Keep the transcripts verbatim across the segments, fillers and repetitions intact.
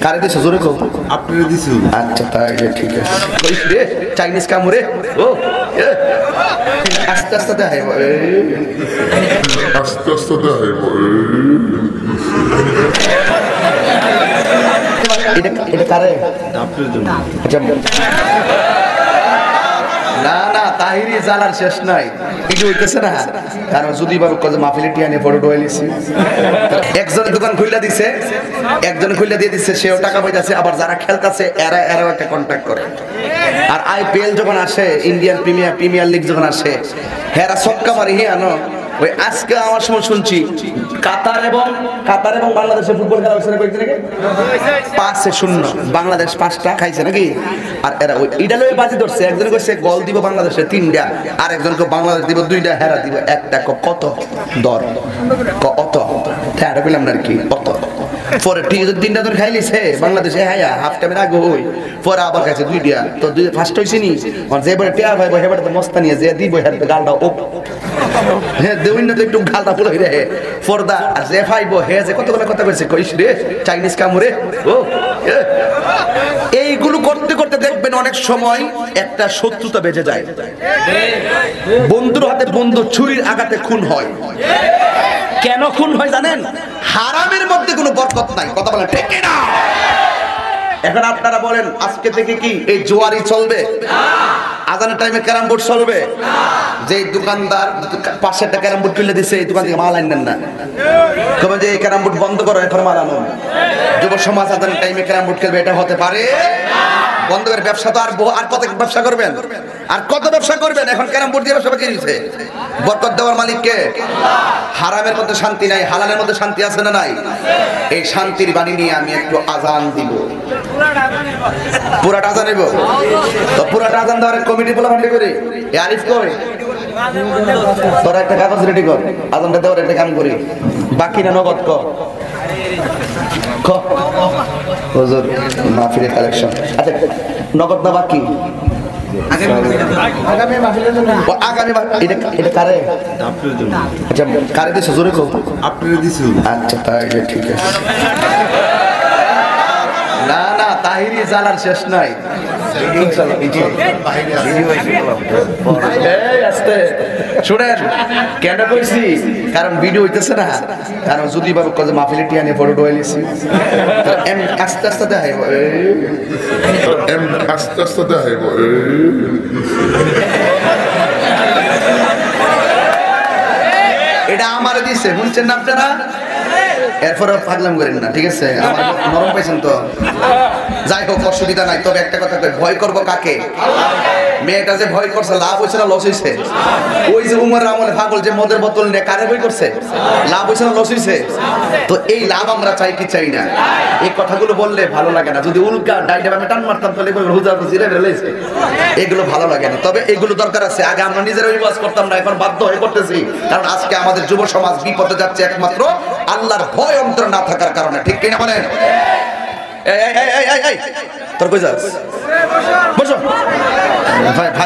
কারে দিছো জোরে কও আপনারে দিছি আচ্ছা তাই ঠিক আছে কই রে চাইনিজ কামড়ে ও আস্তে আস্তে দেখাই আস্তে আস্তে দেখাই এটা এটা কারে আপনার জন্য আচ্ছা না না তাহিরি জালার শেষ নাই ভিডিও হইতেছে না কারণ যদি বাবু কত মাহফিলে টিয়ানে ফটো ডুয়াইলিছি একজন দোকান খুইলা দিছে একজন খুইলা দিয়ে দিছে সেও টাকা পাইতাছে আবার যারা খেলতাছে এরা এরাও একটা কন্টাক্ট করে আর আইপিএল যখন আসে ইন্ডিয়ান প্রিমিয়ার প্রিমিয়ার লিগ যখন আসে হেরা ছক্কা মারি হে আনো ওই আজকে আমার সময় শুনছি কাতার এবং কাতার এবং বাংলাদেশের ফুটবল খেলা হয়েছে কয়েকদিন আগে পাঁচে শূন্য বাংলাদেশ পাঁচটা খাইছে নাকি আর এরা ওই ইডালে বাজি ধরছে একজন কইছে গোল দিব বাংলাদেশে তিনটা আর একজনকে বাংলাদেশ দিব দুইটা হেরা দিব একটা কত দর কত হ্যাঁ বললাম না আর কি কত পরে ঠিক আছে তিনটা ধরে খাইলিছে বাংলাদেশে হ্যাঁ হাফ টাইমের আগে হই পরে আবার খাইছে দুইটা তো দুই ফার্স্ট হইছে নি আর যে বলে টিয়া ভাই হেবারে তো মস্তা নিয়ে যে দিব হের গালটা ওপ হ্যাঁ দেউন না তো একটু গালটা ফুল হই রে ফরদা আর যে ফাইবো হে যে কতগুলো কথা কইছে কইস রে চাইনিজ কামড়ে ও এইগুলো করতে করতে দেখবেন অনেক সময় একটা শত্রুতা বেজে যায় বন্ধুর হাতে বন্ধু ছুরির আঘাতে খুন হয় কেন খুন হয় জানেন হারামের মধ্যে কোনো বরকত নাই কথা বলেন ঠিক না এখন আপনারা বলেন আজকে থেকে কি এই জোয়ারি চলবে না আজানের টাইমে ক্যারাম বোর্ড চলবে না যে দোকানদার পাঁচশো টাকা ক্যারাম বোর্ড কিনে দিছে এই দোকান থেকে মাল আনেন না কবে যে এই ক্যারাম বোর্ড বন্ধ করো এখন মাল আনো যুব সমাজ আজানের টাইমে ক্যারাম বোর্ড খেলবে এটা হতে পারে বন্ধ করে ব্যবসা তো আর আর কত ব্যবসা করবেন আর কত ব্যবসা করবেন এখন ক্যারাম বোর্ড দিয়ে ব্যবসা কি দিছে বরকত দেওয়ার মালিক কে আল্লাহ হারামের মধ্যে শান্তি নাই হালালের মধ্যে শান্তি আছে না নাই এই শান্তির বাণী নিয়ে আমি একটু আজান দিব পুরাটা আজান নিব তো পুরাটা আজান দেওয়ার কমিটি বলা ভান্ডি করে এ আরিফ কই তোরা একটা কাগজ রেডি কর আজানটা দেওয়ার একটা কাম করি বাকি না নগদ ক ক হুজুর মাহফিলের কালেকশন আচ্ছা নগদ না বাকি আগামী মাহফিলের জন্য আগামী এটা এটা কারে আপনার জন্য আচ্ছা কারে দিছো জোরে কও আপনারে দিছি আচ্ছা তাই ঠিক আছে না না তাহিরি জালার শেষ নাই ইনশাআল্লাহ শুনেন কেন কইছি কারণ ভিডিও হইতেছে না কারণ যদি বাবু কত মাহফিলে টিয়ানে ফটো ডুয়াইলিছি এম আস্তে আস্তে দেখাই এম আস্তে আস্তে দেখাই এটা আমারে দিছে শুনছেন না আপনারা এরপরে পাগলাম করেন না ঠিক আছে আমার নরম পাইছেন তো যাই হোক অসুবিধা নাই তবে একটা কথা কই ভয় করব কাকে মেয়েটা যে ভয় করছে লাভ হইছে না লস হইছে ওই যে উমর আমলে পাগল যে মদের বোতল নিয়ে কারে ভয় করছে লাভ হইছে না লস হইছে তো এই লাভ আমরা চাই কি চাই না এই কথাগুলো বললে ভালো লাগে না যদি উল্কা ডাইডা আমি টান মারতাম তাহলে বলবো হুজুর তো জিরে বেরলাইছে এগুলো ভালো লাগে না তবে এগুলো দরকার আছে আগে আমরা নিজেরাই ওয়াজ করতাম না এখন বাধ্য হয়ে করতেছি কারণ আজকে আমাদের যুব সমাজ বিপদে যাচ্ছে একমাত্র আল্লাহর ভয় অন্তর না থাকার কারণে ঠিক কিনা বলেন এই এই এই এই এই তোর কই যাস বসো ভাই ভাই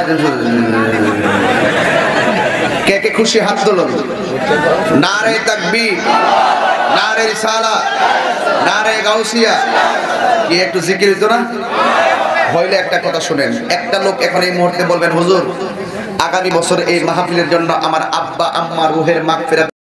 কে কে খুশি হাত তুলুন নারে তাকবীর নারে রিসালাত নারে গাউসিয়া কি একটু জিকির হইতো না হইলে একটা কথা শুনেন একটা লোক এখন এই মুহূর্তে বলবেন হুজুর আগামী বছর এই মাহফিলের জন্য আমার আব্বা আম্মা রুহের মাগফিরাত